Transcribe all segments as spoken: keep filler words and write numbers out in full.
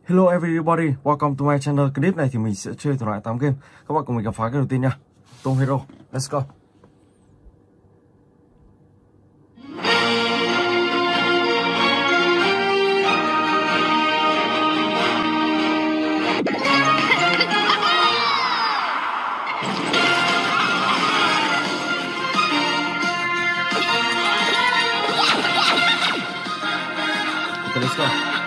Hello everybody, welcome to my channel. Clip này thì mình sẽ chơi thể loại tám game. Các bạn cùng mình khám phá cái đầu tiên nha. Tom Hero, let's go. Okay, let's go.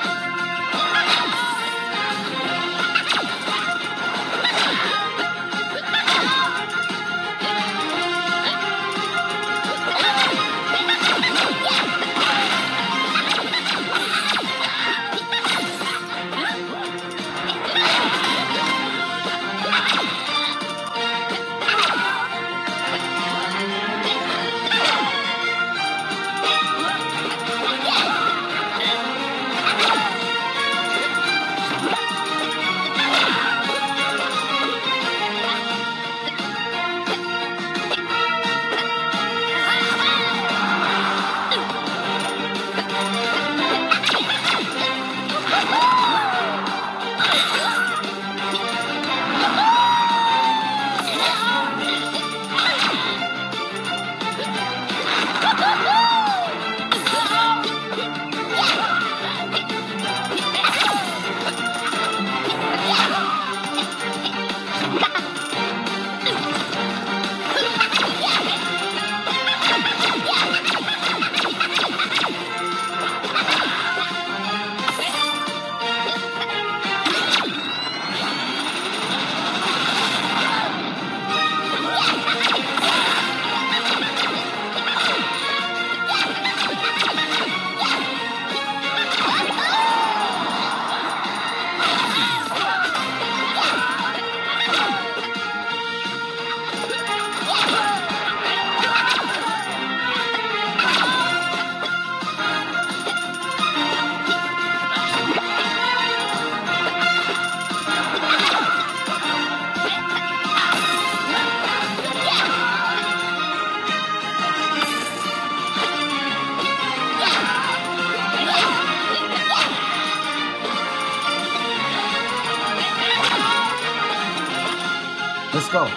Let's go.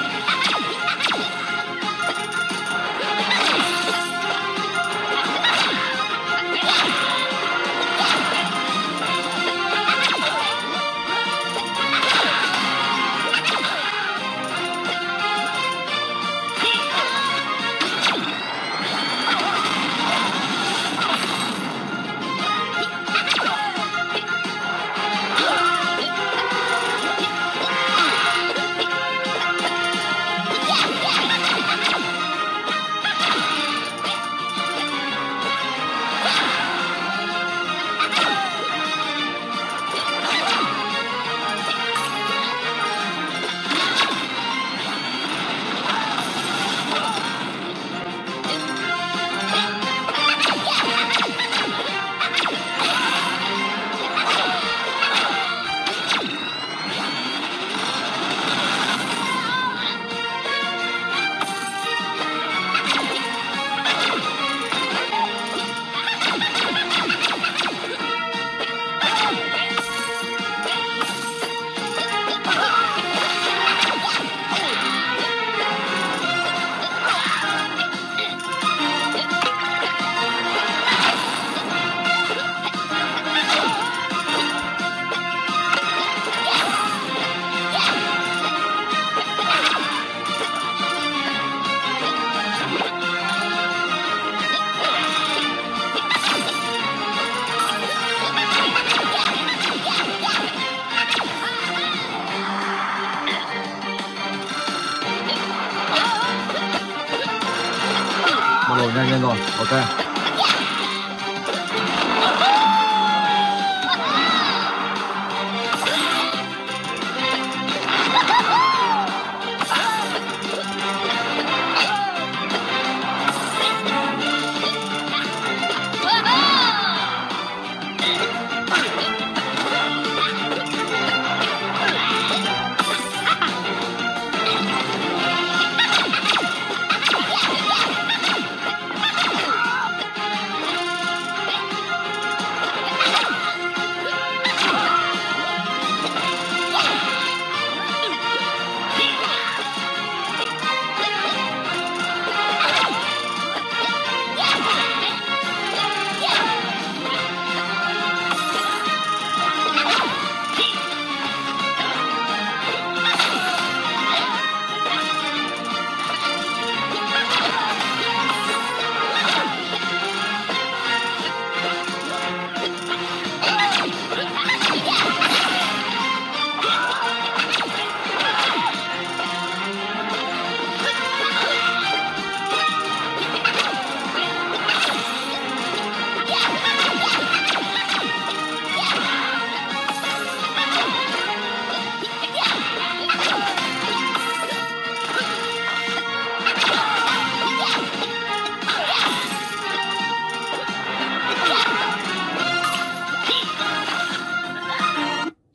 Bắt đầu nhanh lên rồi, ok.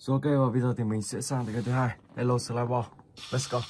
Rồi ok, và bây giờ thì mình sẽ sang tới cái thứ hai. Hello Slime Ball. Let's go.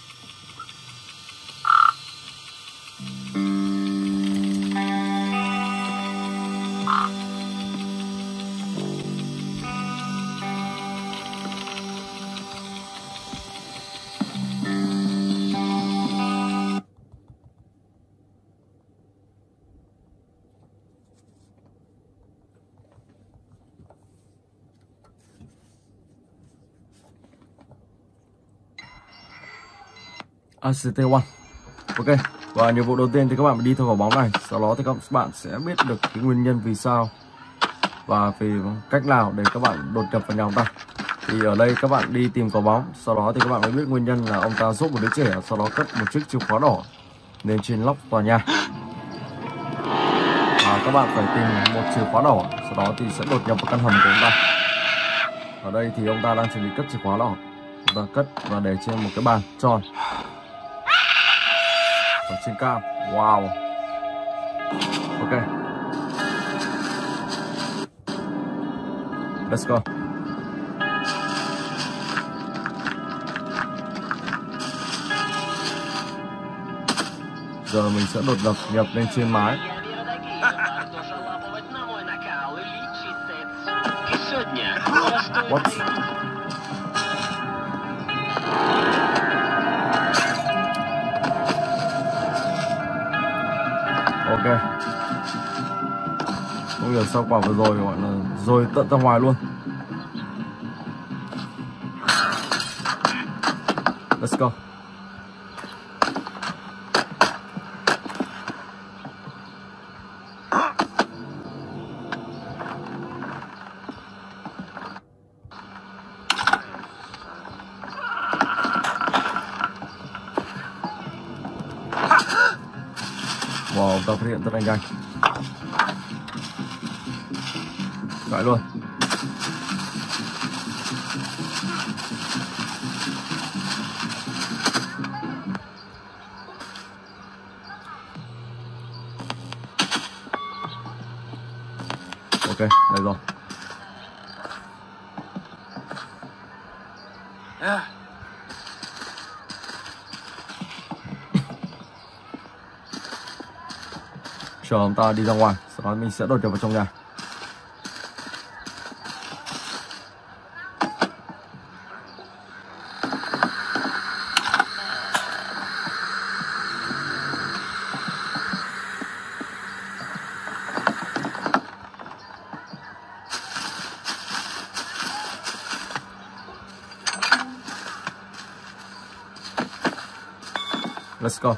a xê tê một. Ok, và nhiệm vụ đầu tiên thì các bạn phải đi theo quả bóng này. Sau đó thì các bạn sẽ biết được cái nguyên nhân vì sao và vì cách nào để các bạn đột nhập vào nhà ông ta. Thì ở đây các bạn đi tìm quả bóng, sau đó thì các bạn mới biết nguyên nhân là ông ta giúp một đứa trẻ, sau đó cất một chiếc chìa khóa đỏ lên trên lóc tòa nhà. Và các bạn phải tìm một chìa khóa đỏ, sau đó thì sẽ đột nhập vào căn hầm của ông ta. Ở đây thì ông ta đang chuẩn bị cất chìa khóa đỏ, ông ta cất và để trên một cái bàn tròn ở trên cao. Wow. Ok, let's go. Giờ mình sẽ đột nhập nhập lên trên mái. What? Ok. Không hiểu sao quả vừa rồi gọi là rồi tận ra ngoài luôn. Let's go. Wow, ông ta phát hiện rất là nhanh. Vậy luôn. Ok, đây rồi. Chờ ông ta đi ra ngoài, sau đó mình sẽ đột nhập vào trong nhà. Let's go.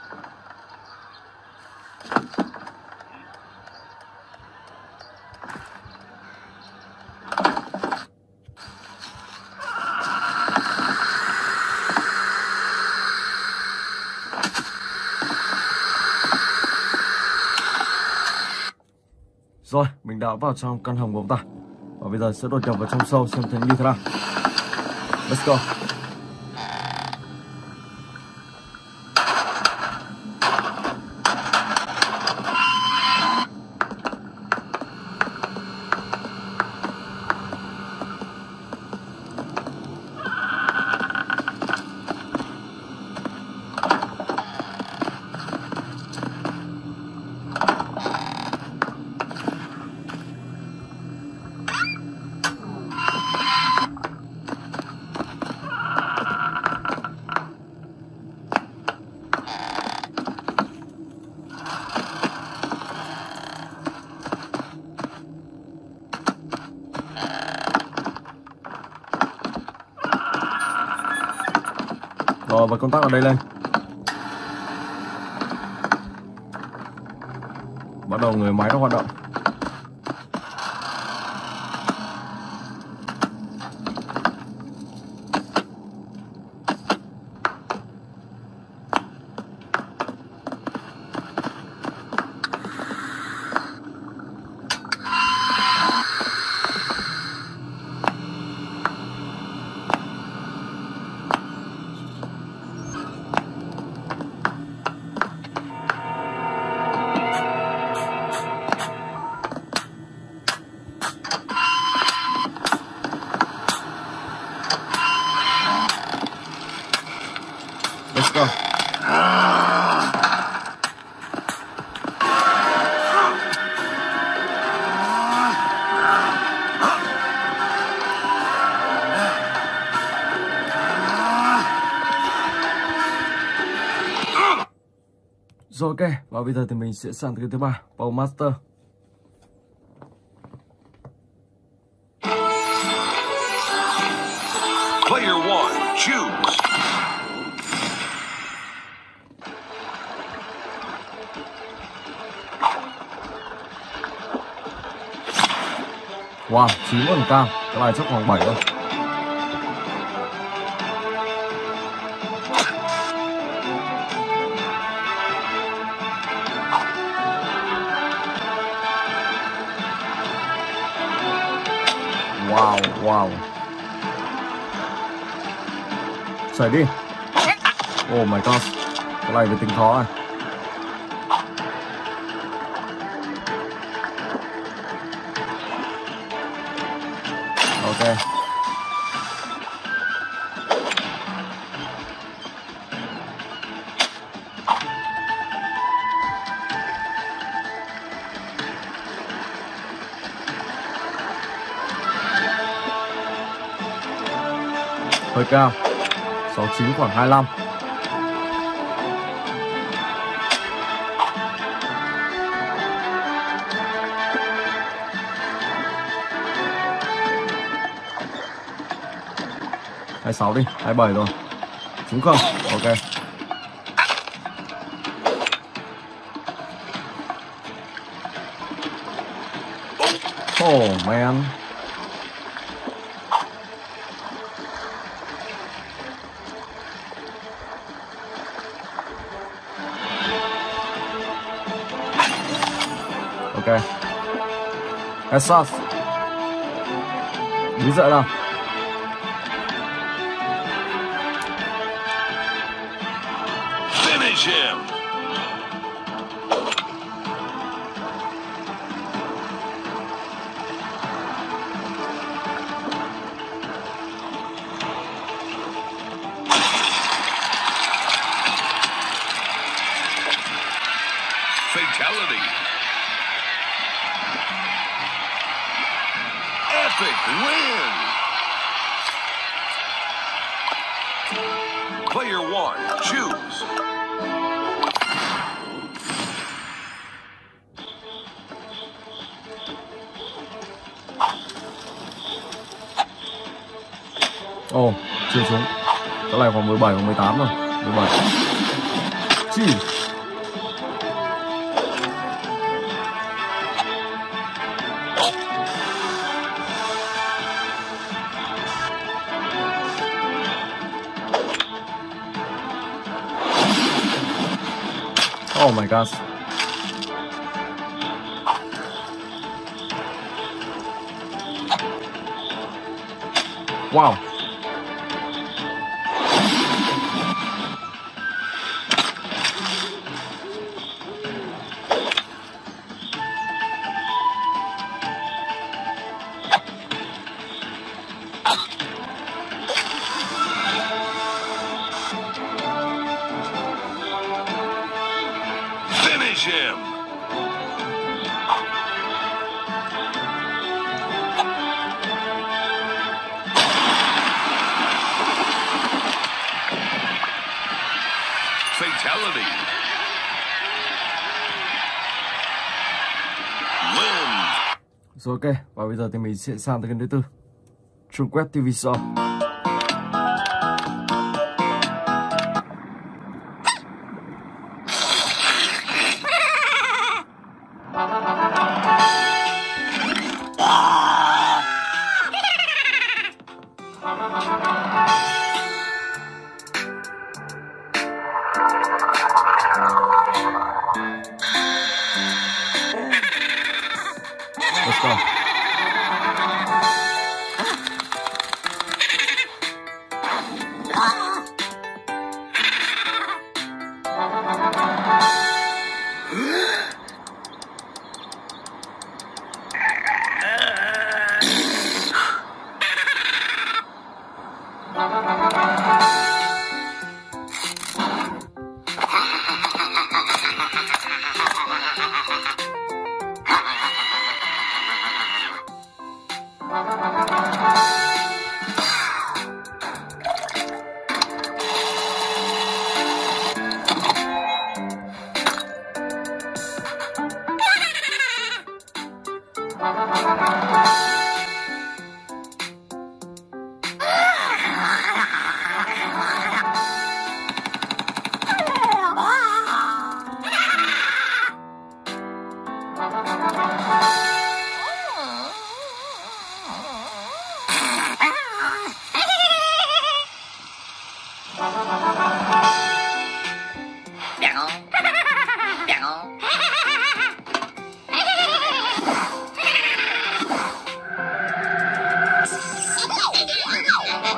Rồi, mình đã vào trong căn hầm của ông ta. Và bây giờ sẽ đột nhập vào trong sâu xem thấy như thế nào. Let's go. Rồi, và công tắc ở đây lên. Bắt đầu người máy nó hoạt động. Rồi ok, và bây giờ thì mình sẽ sang cái thứ ba, Power Master. Player one, choose. Wow, chín phần cao, cái này chắc khoảng bảy thôi. Wow, wow. Xảy đi. Oh my god. Cái này phải tính khó này. Ok. Hơi cao. sáu chín khoảng hai mươi lăm. hai mươi sáu đi, hai mươi bảy rồi. Trúng không? Ok. Oh man. Ok. Essas. Đứng dậy nào. Finish him. Fatality. Epic win. Player one, choose. Ồ, oh, chưa xuống. Cái này khoảng mười bảy hoặc mười tám rồi. mười bảy. Chi. Oh my god. Wow. Finish him. Fatality. Win. Rồi ok, và bây giờ thì mình sẽ sang tới kênh thứ tư, Trung Quét ti vi Shop. Let's go.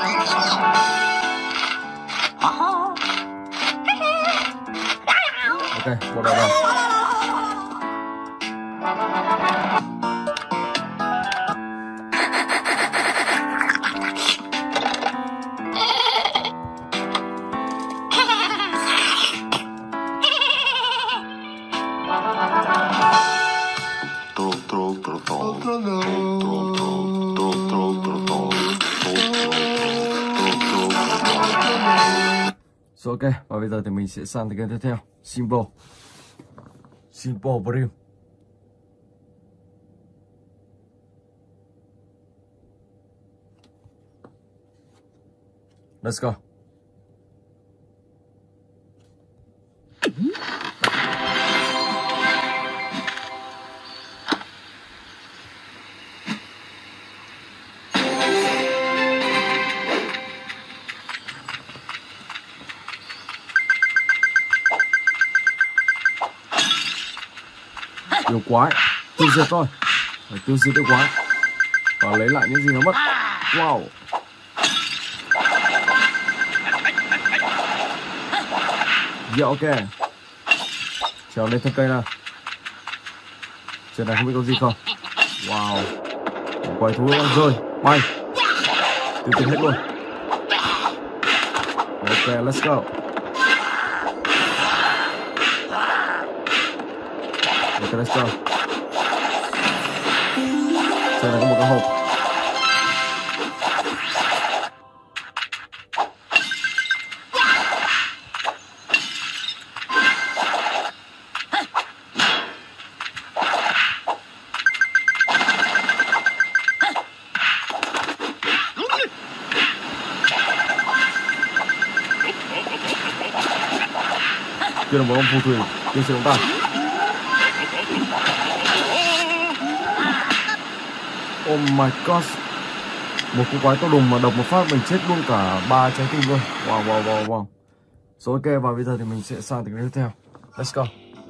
Ok, một đầu đầu. Rồi ok, và bây giờ thì mình sẽ sang tới game tiếp theo, Simple Simple Dream. Let's go. Yêu quái, tiêu diệt thôi, phải tiêu diệt yêu quái và lấy lại những gì nó mất. Wow. Yeah, ok. Trèo lên thân cây nào. Trên này không biết có gì không. Wow. Quái thú đang rơi, bay. Tiêu diệt hết luôn. Ok, let's go. Ok, let's go. Trên này có một cái hộp. Kia là một ông phù thủy, kia sử dụng tay. Oh my god. Một con quái to đùng mà độc một phát mình chết luôn cả ba trái tim luôn. Wow wow wow wow. Rồi ok, và bây giờ thì mình sẽ sang tình tiếp theo. Let's go.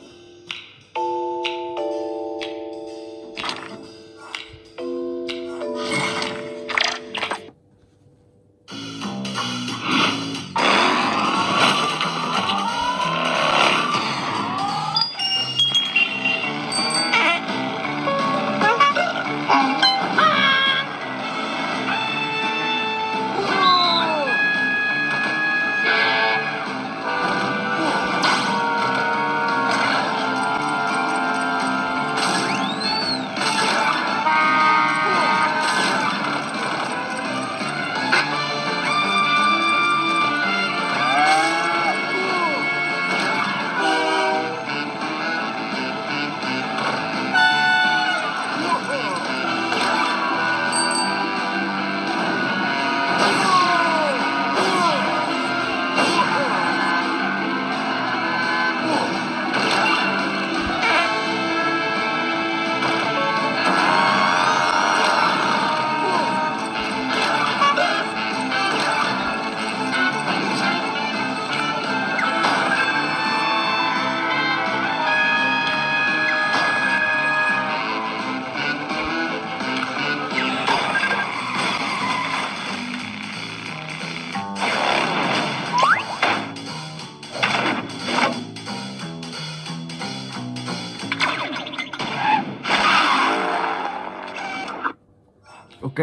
Ok.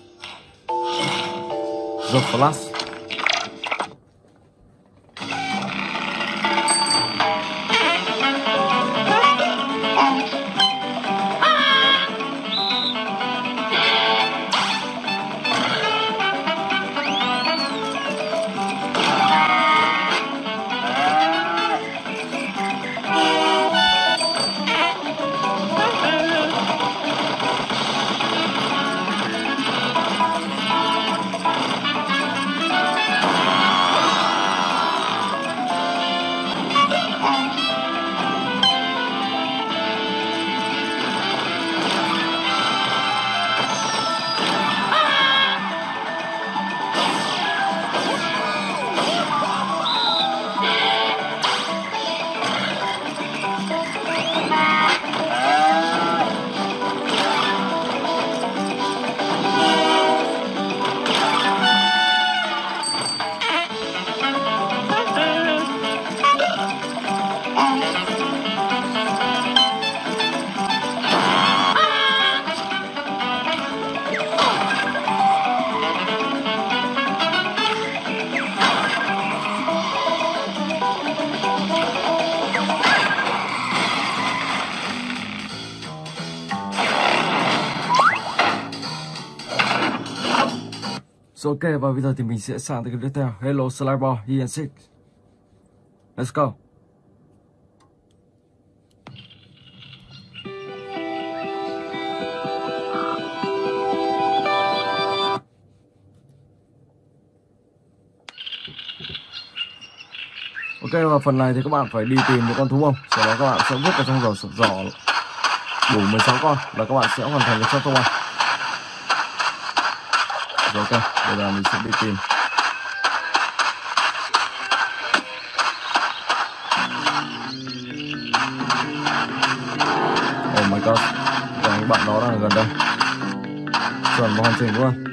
The Flash. So, ok, và bây giờ thì mình sẽ sang tới cái tiếp theo. Hello Slider, Ian Six. Let's go. Ok, và phần này thì các bạn phải đi tìm những con thú không? Sau đó các bạn sẽ vứt vào trong giỏ giỏ đủ mười sáu con và các bạn sẽ hoàn thành cái chapter one. Rồi, ok, bây giờ mình sẽ đi tìm. Oh my god, và những bạn đó đang ở gần đây. Chuẩn vào hoàn chỉnh luôn.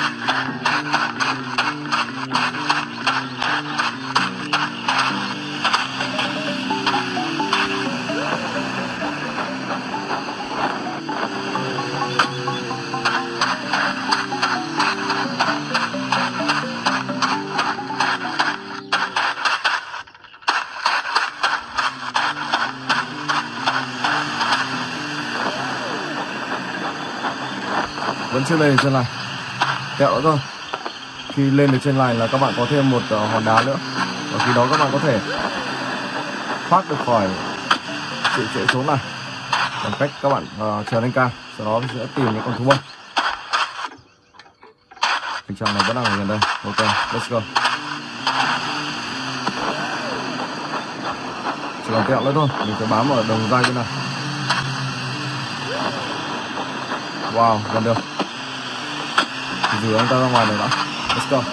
Vẫn chưa lên trên này, kẹo nữa thôi. Khi lên được trên này là các bạn có thêm một uh, hòn đá nữa, và khi đó các bạn có thể thoát được khỏi sự chạy trốn này bằng cách các bạn uh, trèo lên cao, sau đó sẽ tìm những con thú bông. Tình trạng này vẫn đang ở gần đây. Ok, let's go. Chỉ còn kẹo nữa thôi, mình phải bám ở đồng dây bên này. Wow, gần được. Rửa anh ta ra ngoài này đã. Let's go.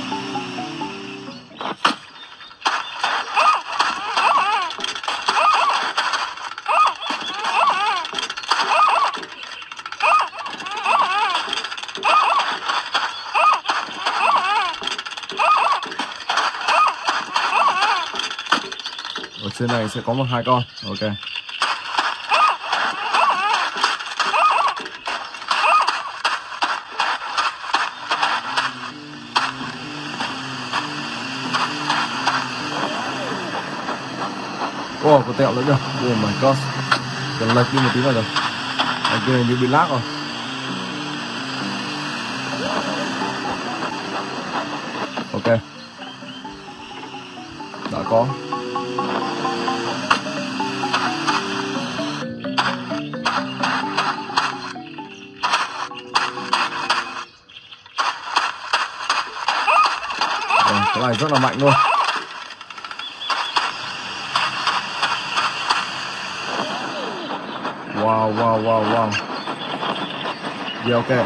Ở trên này sẽ có một hai con. Ok. Wow, có tẹo nữa kìa. Oh my god. Cần lệch đi một tí nữa rồi. Ở kia như bị lag rồi. Ok. Đã có. Rồi, cái này rất là mạnh luôn. Wow, wow, wow, wow. Yeah, ok.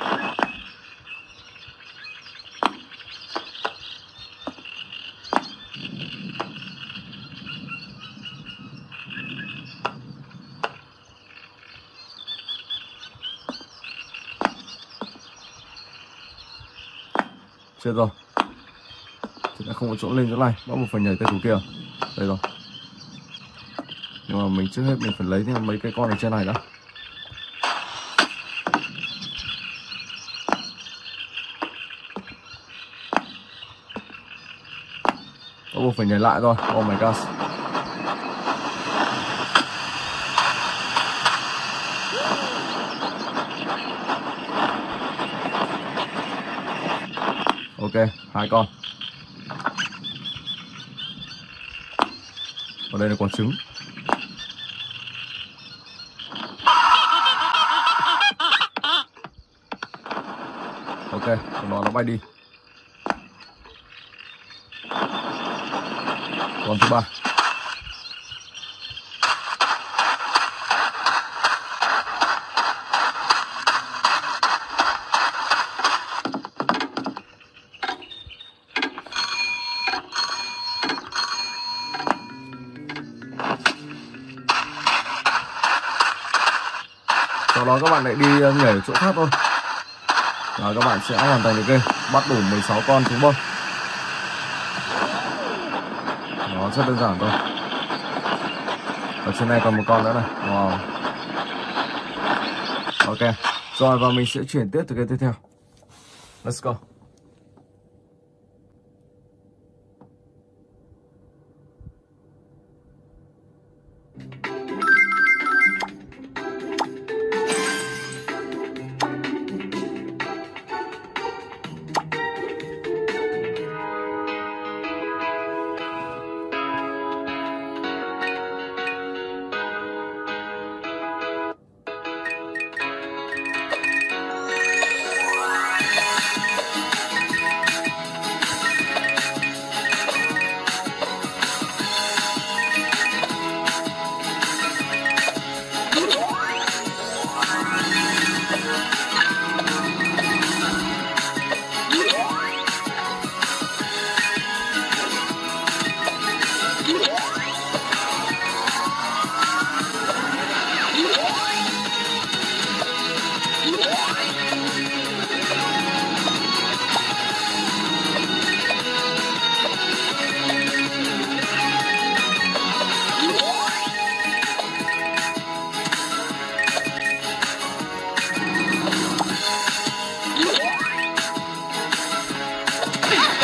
Chết rồi. Chúng ta không có chỗ lên chỗ này, bắt buộc phải nhảy tới thủ kia. Đây rồi. Nhưng mà mình trước hết mình phải lấy thêm mấy cái con ở trên này đã. Bắt buộc phải nhảy lại rồi. Oh my god. Ok, hai con. Ở đây là quả trứng. Ok, nó nó bay đi. Con thứ ba. Sau đó các bạn lại đi nhảy ở chỗ khác thôi. Rồi các bạn sẽ hoàn thành được game, bắt đủ mười sáu con thú bông. Nó rất đơn giản thôi. Ở trên này còn một con nữa này. Wow. Ok. Rồi và mình sẽ chuyển tiếp từ cái tiếp theo. Let's go.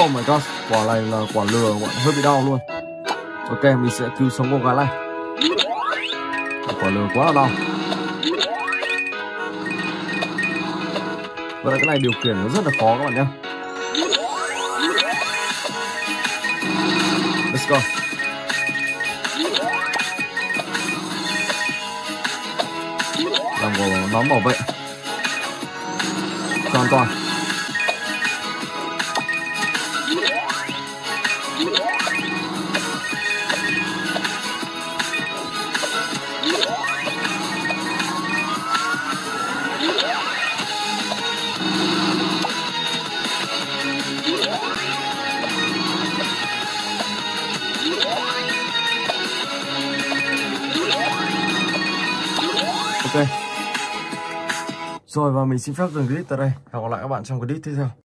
Oh my god, quả này là quả lừa, quả hơi bị đau luôn. Ok, mình sẽ cứu sống cô gái này. Quả lừa quá là đau. Vậy là cái này điều khiển nó rất là khó các bạn nhé. Let's go. Làm của nón bảo vệ cho an toàn. Ok. Rồi và mình xin phép dừng clip tại đây. Hẹn gặp lại các bạn trong clip tiếp theo.